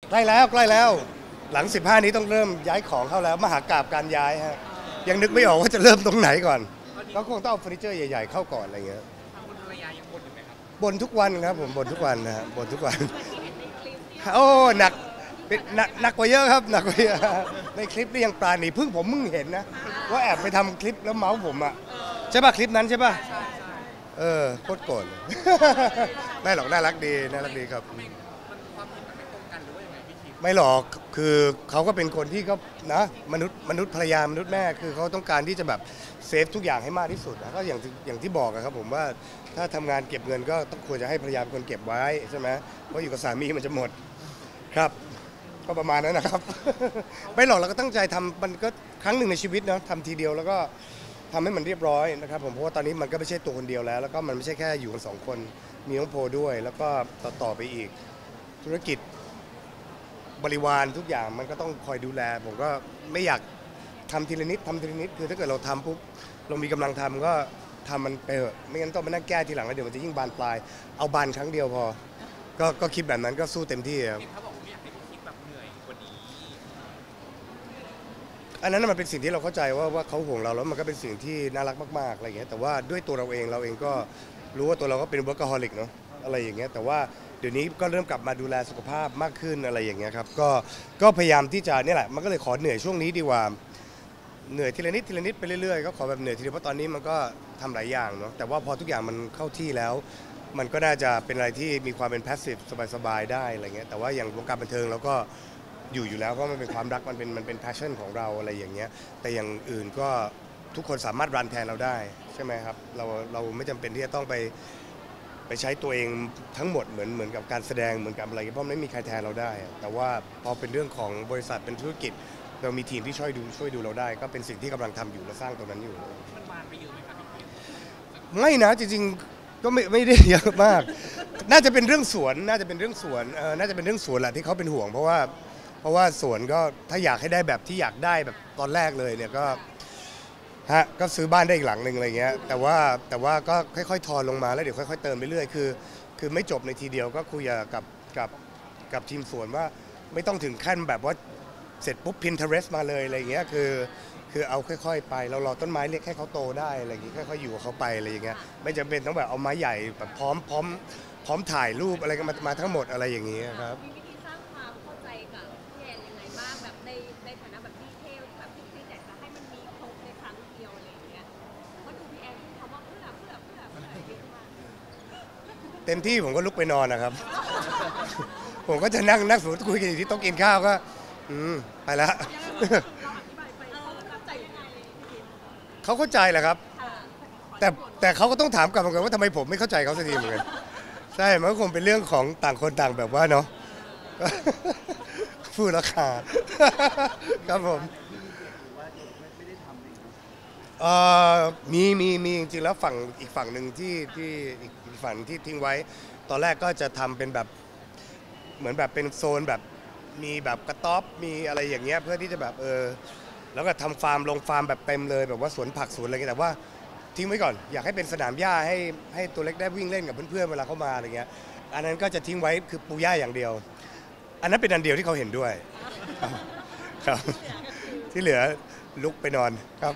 ใกล้แล้วใกล้แล้วหลัง15นี้ต้องเริ่มย้ายของเข้าแล้วมหากาพย์การย้ายฮะยังนึกไม่ออกว่าจะเริ่มตรงไหนก่อนก็คงต้องเอาเฟอร์นิเจอร์ใหญ่ๆเข้าก่อนอะไรเงี้ยทางคุณภรรยายังบ่นอยู่ไหมครับบ่นทุกวันครับผมบ่นทุกวันนะฮะบ่นทุกวันโอ้หนักหนักกว่าเยอะครับหนักกว่าเยอะในคลิปนี่ยังปราณีผมมึงเห็นนะว่าแอบไปทำคลิปแล้วเมาส์ผมอ่ะใช่ป่ะคลิปนั้นใช่ป่ะโคตรโกรธไม่หรอกน่ารักดีน่ารักดีครับมันความเห็นมันไม่ตรงกันหรือว่ายังไงพี่คิมไม่หรอกคือเขาก็เป็นคนที่เขานะมนุษย์ภรรยามนุษย์แม่คือเขาต้องการที่จะแบบเซฟทุกอย่างให้มากที่สุดนะก็อย่างที่บอกครับผมว่าถ้าทำงานเก็บเงินก็ต้องควรจะให้ภรรยาเป็นคนเก็บไว้ใช่ไหมเพราะอยู่กับสามีมันจะหมดครับก็ประมาณนั้นนะครับไม่หรอกเราก็ตั้งใจทำมันก็ครั้งหนึ่งในชีวิตนะทำทีเดียวแล้วก็ทำให้มันเรียบร้อยนะครับผมเพราะว่าตอนนี้มันก็ไม่ใช่ตัวคนเดียวแล้วก็มันไม่ใช่แค่อยู่กัน2 คนมีน้องโพด้วยแล้วก็ต่อไปอีกธุรกิจบริวารทุกอย่างมันก็ต้องคอยดูแลผมก็ไม่อยากทำทีละนิดคือถ้าเกิดเราทำปุ๊บเรามีกำลังทำก็ทำมันไปเถอะไม่งั้นต้องมานั่งแก้ทีหลังแล้วเดี๋ยวมันจะยิ่งบานปลายเอาบานครั้งเดียวพอก็คิดแบบนั้นก็สู้เต็มที่ครับเขาบอกว่าไม่อยากให้พี่คิมแบบเหนื่อยกว่านี้อันนั้นมันเป็นสิ่งที่เราเข้าใจว่าเขาห่วงเราแล้วมันก็เป็นสิ่งที่น่ารักมากๆอะไรอย่างเงี้ยแต่ว่าด้วยตัวเราเองก็รู้ว่าตัวเราก็เป็น workaholic เนาะอะไรอย่างเงี้ยแต่ว่าเดี๋ยวนี้ก็เริ่มกลับมาดูแลสุขภาพมากขึ้นอะไรอย่างเงี้ยครับก็พยายามที่จะเนี่ยแหละมันก็เลยขอเหนื่อยช่วงนี้ดีกว่าเหนื่อยทีละนิดไปเรื่อยๆก็ขอแบบเหนื่อยทีเดียวเพราะตอนนี้มันก็ทำหลายอย่างเนาะแต่ว่าพอทุกอย่างมันเข้าที่แล้วมันก็น่าจะเป็นอะไรที่มีความเป็น passive สบายๆได้อะไรเงี้ยแต่ว่าอย่างวงการบันเทิงเราก็อยู่แล้วเพราะมันเป็นความรักมันเป็น passion ของเราอะไรอย่างเงี้ยแต่อย่างอื่นก็ทุกคนสามารถรันแทนเราได้ใช่ไหมครับเราไม่จำเป็นที่จะต้องไปใช้ตัวเองทั้งหมดเหมือนกับการแสดงเหมือนกับอะไรเพราะไม่มีใครแทนเราได้แต่ว่าพอเป็นเรื่องของบริษัทเป็นธุรกิจเรามีทีมที่ช่วยดูเราได้ก็เป็นสิ่งที่กำลังทำอยู่และสร้างตรงนั้นอยู่มันบานไปเยอะไหมครับพี่คิมไม่นะจริงๆก็ไม่ได้เยอะมากน่าจะเป็นเรื่องสวนน่าจะเป็นเรื่องสวนแหละที่เขาเป็นห่วงเพราะว่าสวนก็ถ้าอยากให้ได้แบบที่อยากได้แบบตอนแรกเลยเนี่ยก็ซื้อบ้านได้อีกหลังหนึ่งอะไรเงี้ยแต่ว่าก็ค่อยๆทอนลงมาแล้วเดี๋ยวค่อยๆเติมไปเรื่อยคือไม่จบในทีเดียวก็คุยกับทีมสวนว่าไม่ต้องถึงขั้นแบบว่าเสร็จปุ๊บ Pinterest มาเลยอะไรเงี้ยคือเอาค่อยๆไปเรารอต้นไม้เล็กให้เขาโตได้อะไรอย่างงี้ค่อยๆอยู่กับเขาไปอะไรอย่างเงี้ยไม่จำเป็นต้องแบบเอาไม้ใหญ่แบบพร้อมถ่ายรูปอะไรกันมาทั้งหมดอะไรอย่างเงี้ยครับมีวิธีสร้างความเข้าใจกับพี่แอนยังไงบ้างแบบในฐานะแบบดีเทลแบบพี่อยากจะให้มันมีครบในครั้งเดียวอะไรอย่างเงี้ยเพราะดูพี่แอนพูดคำว่าเพื่อเยอะมากเต็มที่ผมก็ลุกไปนอนนะครับผมก็จะนั่งสมมติคุยกันอยู่ที่โต๊ะกินข้าวก็ไปแล้วเราอธิบายไปเขาเข้าใจยังไงพี่คิมเขาเข้าใจแหละครับแต่เขาก็ต้องถามกลับเหมือนกันว่าทำไมผมไม่เข้าใจเขาสักทีเหมือนกันใช่มันก็คงเป็นเรื่องของต่างคนต่างแบบว่าเนาะพูดราคาครับผมมีจริงๆแล้วอีกฝั่งหนึ่งที่อีกฝั่งที่ทิ้งไว้ตอนแรกก็จะทำเป็นแบบเหมือนแบบเป็นโซนแบบมีแบบกระต๊อบมีอะไรอย่างเงี้ยเพื่อที่จะแบบแล้วก็ทำฟาร์มลงฟาร์มแบบเต็มเลยแบบว่าสวนผักสวนอะไรเงี้ยแต่ว่าทิ้งไว้ก่อนอยากให้เป็นสนามหญ้าให้ตัวเล็กได้วิ่งเล่นกับเพื่อนๆเวลาเข้ามาอะไรเงี้ยอันนั้นก็จะทิ้งไว้คือปูหญ้าอย่างเดียวอันนั้นเป็นอันเดียวที่เขาเห็นด้วยครับที่เหลือลุกไปนอนครับ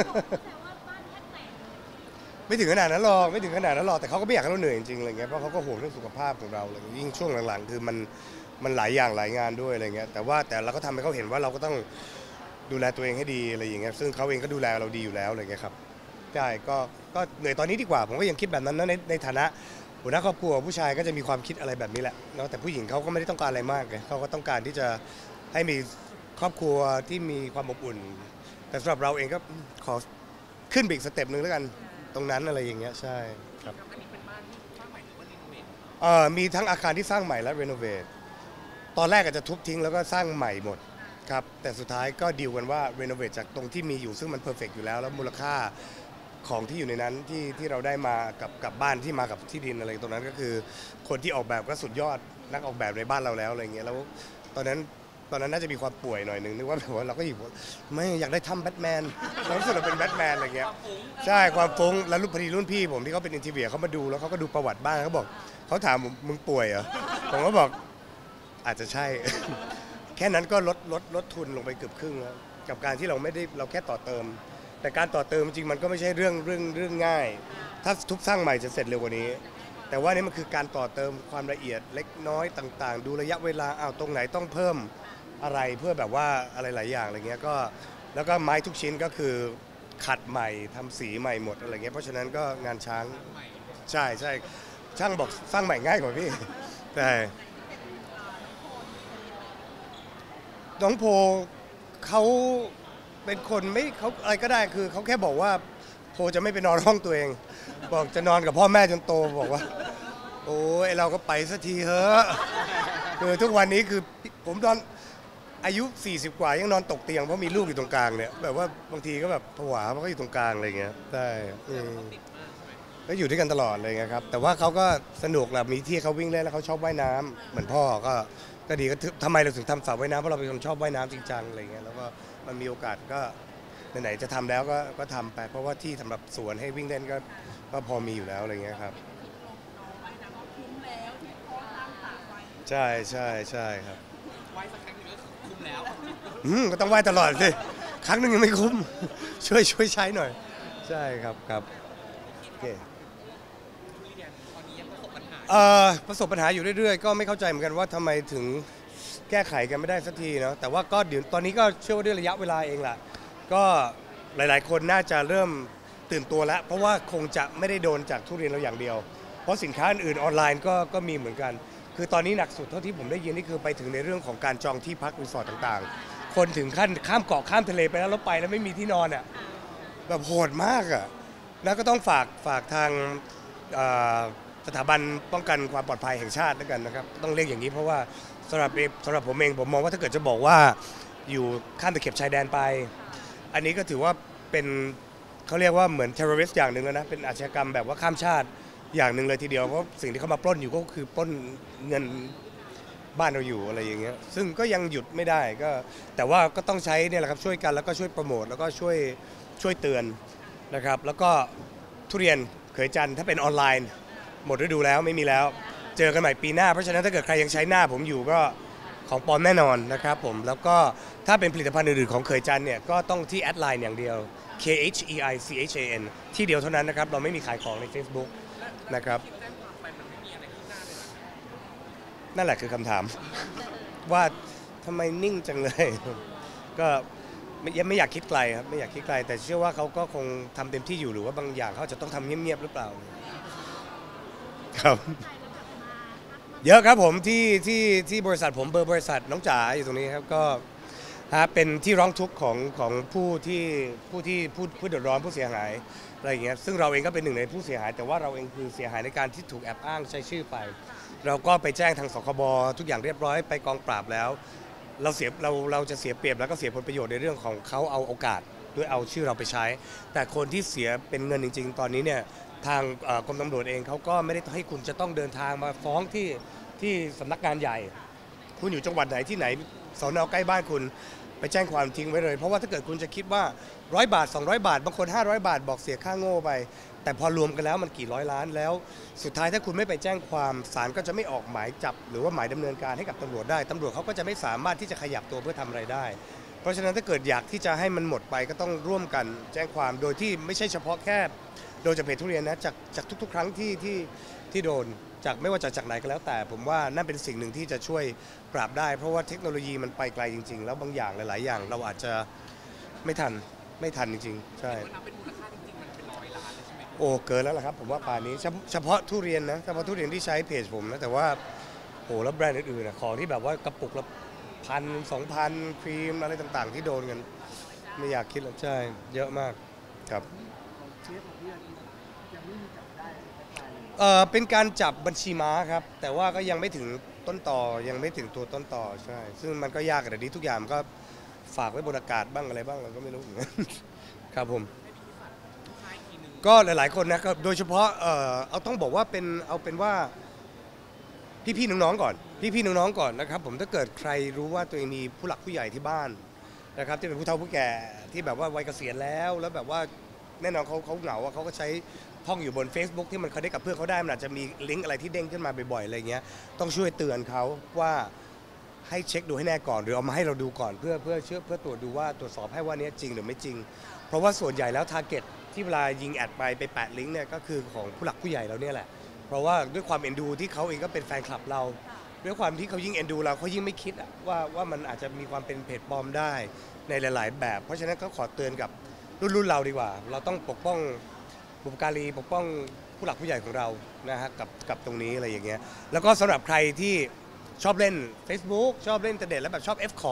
ไม่ถึงขนาดนั้นหรอกแต่เขาก็ไม่อยากให้เราเหนื่อยจริงๆอะไรเงี้ยเพราะเขาก็ห่วงเรื่องสุขภาพของเราเลยยิ่งช่วงหลังๆคือมันหลายอย่างหลายงานด้วยอะไรเงี้ยแต่เราก็ทำให้เขาเห็นว่าเราก็ต้องดูแลตัวเองให้ดีอะไรอย่างเงี้ยซึ่งเขาเองก็ดูแลเราดีอยู่แล้วอะไรเงี้ยครับใช่ก็เหนื่อยตอนนี้ดีกว่าผมก็ยังคิดแบบนั้นนะในฐานะหัวหน้าครอบครัวผู้ชายก็จะมีความคิดอะไรแบบนี้แหละเนาะแต่ผู้หญิงเขาก็ไม่ได้ต้องการอะไรมากไงเขาก็ต้องการที่จะให้มีครอบครัวที่มีความอบอุ่นแต่สำหรับเราเองก็ขอขึ้นไปอีกสเต็ปหนึ่งแล้วกันตรงนั้นอะไรอย่างเงี้ยใช่ครับอันนี้เป็นบ้านที่สร้างใหม่หรือว่ารีโนเวทมีทั้งอาคารที่สร้างใหม่และรีโนเวทตอนแรกอาจจะทุบทิ้งแล้วก็สร้างใหม่หมดครับแต่สุดท้ายก็ดีลกันว่ารีโนเวทจากตรงที่มีอยู่ซึ่งมันเพอร์เฟกต์อยู่แล้วมูลค่าของที่อยู่ในนั้นที่เราได้มากับบ้านที่มากับที่ดินอะไรตรงนั้นก็คือคนที่ออกแบบก็สุดยอดนักออกแบบในบ้านเราแล้วอะไรเงี้ยแล้วตอนนั้นน่าจะมีความป่วยหน่อยหนึ่งนึกว่าแบบว่าเราก็อยู่ไม่อยากได้ทำแบทแมนเรารู้สึกเราเป็นแบทแมนอะไรเงี้ยใช่ความฟุ้งแล้วพอดีรุ่นพี่ผมที่เขาเป็นอินทีเวียเขามาดูแล้วเขาก็ดูประวัติบ้านเขาบอกเขาถามมึงป่วยเหรอผมก็บอกอาจจะใช่ แค่นั้นก็ลดทุนลงไปเกือบครึ่งแล้วกับการที่เราไม่ได้เราแค่ต่อเติม แต่การต่อเติมจริงมันก็ไม่ใช่เรื่องง่าย ถ้าทุบสร้างใหม่จะเสร็จเร็วกว่านี้ แต่ว่านี่มันคือการต่อเติมความละเอียดเล็กน้อยต่างๆ ดูระยะเวลาตรงไหนต้องเพิ่มอะไรเพื่อแบบว่าอะไรหลายอย่างอะไรเงี้ยก็แล้วก็ไม้ทุกชิ้นก็คือขัดใหม่ทำสีใหม่หมดอะไรเงี้ยเพราะฉะนั้นก็งานช้างใช่ช่างบอกสร้างใหม่ง่ายกว่าพี่ใช่น้องโพเขาเป็นคนไม่เขาอะไรก็ได้คือเขาแค่บอกว่าโพจะไม่ไปนอนห้องตัวเอง บอกจะนอนกับพ่อแม่จนโตบอกว่าโอ้ยเราก็ไปสักทีเถอะคือทุกวันนี้คือผมนอนอายุ40 กว่ายังนอนตกเตียงเพราะมีลูกอยู่ตรงกลางเนี่ยแบบว่าบางทีก็แบบผวาเพราะเขาอยู่ตรงกลางอะไรเงี้ยได้ก็อยู่ด้วยกันตลอดเลยไงครับแต่ว่าเขาก็สนุกแหละมีที่เขาวิ่งเล่นแล้วเขาชอบว่ายน้ำเหมือนพ่อก็ดีก็ทำไมเราถึงทำสระว่ายน้ำเพราะเราเป็นคนชอบว่ายน้ำจริงจังอะไรเงี้ยแล้วก็มันมีโอกาสก็ไหนๆจะทำแล้วก็ทำไปเพราะว่าที่สำหรับสวนให้วิ่งเล่นก็พอมีอยู่แล้วอะไรเงี้ยครับใช่ครับไหว้สักครั้งหนึงก็คุ้มแล้วก็ต้องไหว้ตลอดสิครั้งหนึงยังไม่คุ้ม ช่วยใช้หน่อย ใช่ครับโอเคทุเรียนตอนนี้ยังประสบปัญหาประสบปัญหาอยู่เรื่อยๆก็ไม่เข้าใจเหมือนกันว่าทำไมถึงแก้ไขกันไม่ได้สักทีเนาะแต่ว่าก็เดี๋ยวตอนนี้ก็เชื่อว่าด้วยระยะเวลาเองแหละก็หลายๆคนน่าจะเริ่มตื่นตัวแล้วเพราะว่าคงจะไม่ได้โดนจากทุเรียนเราอย่างเดียวเพราะสินค้าอื่นออนไลน์ก็มีเหมือนกันคือตอนนี้หนักสุดเท่าที่ผมได้ยินนี่คือไปถึงในเรื่องของการจองที่พักรีสอร์ทต่างๆคนถึงขั้นข้ามเกาะข้ามทะเลไปแล้วไปแล้วไม่มีที่นอนอ่ะแบบโหดมากอ่ะแล้วก็ต้องฝากทางสถาบันป้องกันความปลอดภัยแห่งชาติแล้วกันนะครับต้องเรียกอย่างนี้เพราะว่าสำหรับผมเองผมมองว่าถ้าเกิดจะบอกว่าอยู่ข้ามตะเข็บชายแดนไปอันนี้ก็ถือว่าเป็นเขาเรียกว่าเหมือน terrorist อย่างหนึ่งแล้วนะเป็นอาชญากรรมแบบว่าข้ามชาติอย่างหนึ่งเลยทีเดียวเพราะสิ่งที่เขามาปล้นอยู่ก็คือปล้นเงินบ้านเราอยู่อะไรอย่างเงี้ยซึ่งก็ยังหยุดไม่ได้ก็แต่ว่าก็ต้องใช้เนี่ยแหละครับช่วยกันแล้วก็ช่วยโปรโมทแล้วก็ช่วยเตือนนะครับแล้วก็ทุเรียนเขยจันทร์ถ้าเป็นออนไลน์หมดฤดูแล้วไม่มีแล้วเจอกันใหม่ปีหน้าเพราะฉะนั้นถ้าเกิดใครยังใช้หน้าผมอยู่ก็ของปลอมแน่นอนนะครับผมแล้วก็ถ้าเป็นผลิตภัณฑ์อื่นๆของเขยจันทร์เนี่ยก็ต้องที่แอดไลน์อย่างเดียว KHEICHAN ที่เดียวเท่านั้นนะครับเราไม่มีขายของใน Facebook นะครับคิดแจ้งความไปมันไม่มีอะไรขึ้นหน้าเลยเหรอครับนั่นแหละคือคำถาม ว่าทำไมนิ่งจังเลย ก็ไม่อยากคิดไกลครับไม่อยากคิดไกล แต่เชื่อว่าเขาก็คงทำเต็มที่อยู่หรือว่าบางอย่างเขาจะต้องทำเงียบๆหรือเปล่าครับเยอะครับผมที่บริษัทผมเบอร์บริษัทน้องจ๋าอยู่ตรงนี้ครับก็เป็นที่ร้องทุกข์ของผู้เดือดร้อนผู้เสียหายอะไรอย่างเงี้ยซึ่งเราเองก็เป็นหนึ่งในผู้เสียหายแต่ว่าเราเองคือเสียหายในการที่ถูกแอบอ้างใช้ชื่อไป เราก็ไปแจ้งทางสคบทุกอย่างเรียบร้อยไปกองปราบแล้วเราจะเสียเปรียบแล้วก็เสียผลประโยชน์ในเรื่องของเขาเอาโอกาสด้วยเอาชื่อเราไปใช้ แต่คนที่เสียเป็นเงินจริงๆตอนนี้เนี่ยทางกรมตำรวจเองเขาก็ไม่ได้ให้คุณจะต้องเดินทางมาฟ้องที่สำนักงานใหญ่ คุณอยู่จังหวัดไหนที่ไหนสน.ใกล้บ้านคุณไปแจ้งความทิ้งไว้เลยเพราะว่าถ้าเกิดคุณจะคิดว่า100 บาท200 บาทบางคน500 บาทบอกเสียค่าโง่ไปแต่พอรวมกันแล้วมันกี่ร้อยล้านแล้วสุดท้ายถ้าคุณไม่ไปแจ้งความศาลก็จะไม่ออกหมายจับหรือว่าหมายดำเนินการให้กับตำรวจได้ตำรวจเขาก็จะไม่สามารถที่จะขยับตัวเพื่อทำอะไรได้เพราะฉะนั้นถ้าเกิดอยากที่จะให้มันหมดไปก็ต้องร่วมกันแจ้งความโดยที่ไม่ใช่เฉพาะแค่โดนจากเพจทุเรียนนะจากทุกๆครั้งที่โดนจากไม่ว่าจากไหนก็แล้วแต่ผมว่านั่นเป็นสิ่งหนึ่งที่จะช่วยปราบได้เพราะว่าเทคโนโลยีมันไปไกลจริงๆแล้วบางอย่างหลายๆอย่างเราอาจจะไม่ทันจริงๆใช่มันนับเป็นมูลค่าจริงๆมันเป็น100 ล้านเลยใช่ไหมโอ้เกินแล้วล่ะครับผมว่าป่านนี้เฉพาะทุเรียนนะเฉพาะทุเรียนที่ใช้เพจผมนะแต่ว่าโอ้แล้วแบรนด์อื่นๆนะของที่แบบว่ากระปุกละ1,000 2,000ครีมอะไรต่างๆที่โดนกันไม่อยากคิดหรอกใช่เยอะมากครับเป็นการจับบัญชีม้าครับแต่ว่าก็ยังไม่ถึงต้นต่อยังไม่ถึงตัวต้นต่อใช่ซึ่งมันก็ยากแต่นี้ทุกอย่างมันก็ฝากไว้บนอากาศบ้างอะไรบ้างเราก็ไม่รู้เหมือนกันครับผมก็หลายๆคนนะครับโดยเฉพาะเอาต้องบอกว่าเอาเป็นว่าพี่ๆน้องๆก่อนพี่ๆน้องๆก่อนนะครับผมถ้าเกิดใครรู้ว่าตัวเองมีผู้หลักผู้ใหญ่ที่บ้านนะครับที่เป็นผู้เฒ่าผู้แก่ที่แบบว่าวัยเกษียณแล้วแบบว่าแน่นอนเขาเหงาเขาก็ใช้ห้องอยู่บน Facebook ที่มันคอนเนคกับเพื่อนเขาได้มันอาจจะมีลิงก์อะไรที่เด้งขึ้นมาบ่อยๆอะไรเงี้ยต้องช่วยเตือนเขาว่าให้เช็คดูให้แน่ก่อนหรือเอามาให้เราดูก่อนเพื่อตรวจดูว่าตรวจสอบให้ว่านี้จริงหรือไม่จริงเพราะว่าส่วนใหญ่แล้วทาร์เก็ตที่เวลายิงแอดไปแปะลิงก์เนี่ยก็คือของผู้หลักผู้ใหญ่เราเนี่ยแหละเพราะว่าด้วยความเอ็นดูที่เขาเองก็เป็นแฟนคลับเราด้วยความที่เขายิ่งเอ็นดูเราเขายิ่งไม่คิดว่ามันอาจจะมีความเป็นเพจปลอมได้ในหลายๆแบบเพราะฉะนั้นก็ขอเตือนกับรุ่นเราดีกว่าเราต้องปกป้องบุพการีปกป้องผู้หลักผู้ใหญ่ของเรานะฮะกับตรงนี้อะไรอย่างเงี้ยแล้วก็สำหรับใครที่ชอบเล่น Facebook ชอบเล่นอินเทอร์เน็ตแล้วแบบชอบ F ของ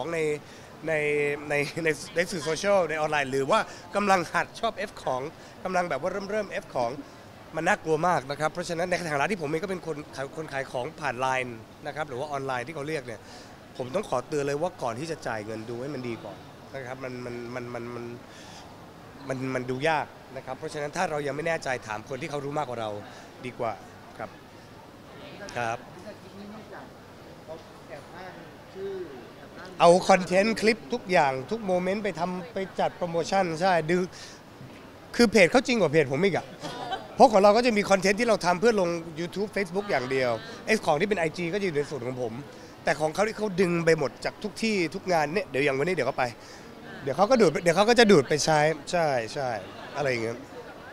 ในสื่อโซเชียลในออนไลน์หรือว่ากำลังหัดชอบ F ของกำลังแบบว่าเริ่ม F ของมันน่ากลัวมากนะครับเพราะฉะนั้นในฐานะที่ผมเองก็เป็นคนขายของผ่านไลน์นะครับหรือว่าออนไลน์ที่เขาเรียกเนี่ยผมต้องขอเตือนเลยว่าก่อนที่จะจ่ายเงินดูให้มันดีก่อนนะครับมันดูยากนะครับเพราะฉะนั้นถ้าเรายังไม่แน่ใจถามคนที่เขารู้มากกว่าเราดีกว่าครับครับเอาคอนเทนต์คลิปทุกอย่างทุกโมเมนต์ไปจัดโปรโมชั่นใช่ดูคือเพจเขาจริงกว่าเพจผมอีกอะเพราะของเราก็จะมีคอนเทนต์ที่เราทำเพื่อลง YouTube Facebook อย่างเดียวไอ้ของที่เป็น IG ก็จะอยู่ในส่วนของผมแต่ของเขาที่เขาดึงไปหมดจากทุกที่ทุกงานเนี่ยเดี๋ยวอย่างวันนี้เดี๋ยวก็ไปเดี๋ยวเขาก็จะดูดไปใช้ใช่อะไรอย่างเงี้ย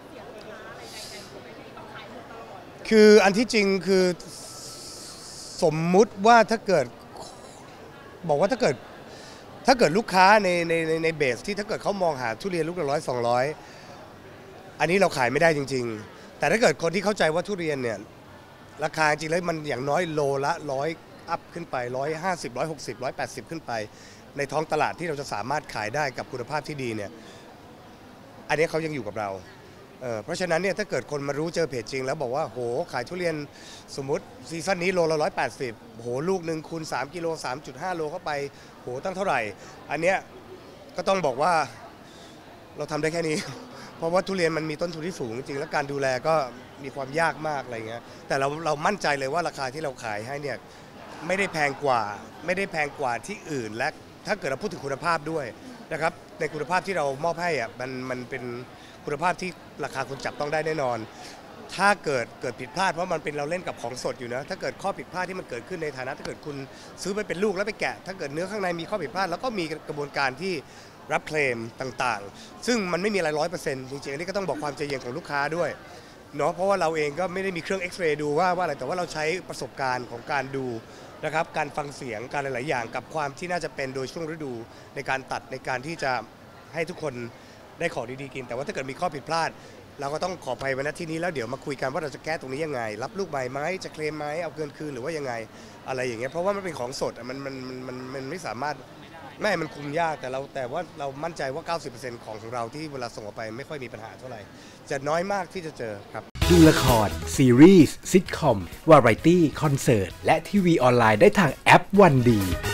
คืออันที่จริงคือสมมุติว่าถ้าเกิดบอกว่าถ้าเกิดลูกค้าในเบสที่ถ้าเกิดเขามองหาทุเรียนลูกละ100-200อันนี้เราขายไม่ได้จริงๆแต่ถ้าเกิดคนที่เข้าใจว่าทุเรียนเนี่ยราคาจริงแล้วมันอย่างน้อยโลละ100อัพขึ้นไป150 160 180ขึ้นไปในท้องตลาดที่เราจะสามารถขายได้กับคุณภาพที่ดีเนี่ยอันนี้เขายังอยู่กับเราเพราะฉะนั้นเนี่ยถ้าเกิดคนมารู้เจอเพจจริงแล้วบอกว่าโหขายทุเรียนสมมติซีซั่นนี้โลละ180โหลูกหนึ่งคูณ3 กิโล 3.5 โลเข้าไปโหตั้งเท่าไหร่อันเนี้ยก็ต้องบอกว่าเราทำได้แค่นี้เพราะว่าทุเรียนมันมีต้นทุนที่สูงจริงแล้วการดูแลก็มีความยากมากอะไรเงี้ยแต่เรามั่นใจเลยว่าราคาที่เราขายให้เนี่ยไม่ได้แพงกว่าที่อื่นและถ้าเกิดเราพูดถึงคุณภาพด้วยนะครับในคุณภาพที่เรามอบให้อ่ะมันเป็นคุณภาพที่ราคาคุณจับต้องได้แน่นอนถ้าเกิดผิดพลาดเพราะมันเป็นเราเล่นกับของสดอยู่นะถ้าเกิดข้อผิดพลาดที่มันเกิดขึ้นในฐานะถ้าเกิดคุณซื้อไปเป็นลูกแล้วไปแกะถ้าเกิดเนื้อข้างในมีข้อผิดพลาดแล้วก็มีกระบวนการที่รับเคลมต่างๆซึ่งมันไม่มีอะไร100%จริงๆอันนี้ก็ต้องบอกความใจเย็นของลูกค้าด้วยเนาะเพราะว่าเราเองก็ไม่ได้มีเครื่องเอ็กซเรย์ดูว่าอะไรแต่ว่าเราใช้ประสบการณ์ของการดูนะครับการฟังเสียงการหลายๆอย่างกับความที่น่าจะเป็นโดยช่วงฤดูในการตัดในการที่จะให้ทุกคนได้ของดีๆกินแต่ว่าถ้าเกิดมีข้อผิดพลาดเราก็ต้องขออภัยไว้ณที่นี้แล้วเดี๋ยวมาคุยกันว่าเราจะแก้ตรงนี้ยังไงรับลูกใหม่ไหมจะเคลมไหมเอาเงินคืนหรือว่ายังไงอะไรอย่างเงี้ยเพราะว่ามันเป็นของสดมันไม่สามารถมันคุมยากแต่ว่าเรามั่นใจว่า 90% ของเราที่เวลาส่งออกไปไม่ค่อยมีปัญหาเท่าไหร่จะน้อยมากที่จะเจอครับดูละครซีรีส์ซิทคอมวาไรตี้คอนเสิร์ตและทีวีออนไลน์ได้ทางแอปวันดี